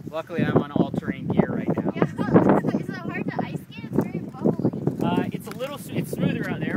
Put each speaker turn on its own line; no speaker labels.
Luckily, I'm on all-terrain gear right now.
Yeah, is it hard to ice skate? It's very bubbly.
It's smoother out there.